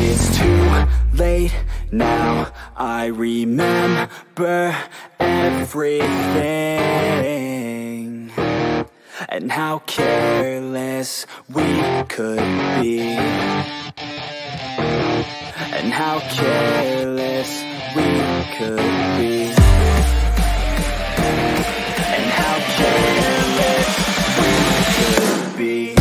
It's too late now, I remember everything, and how careless we could be, and how careless we could be, and how careless we could be.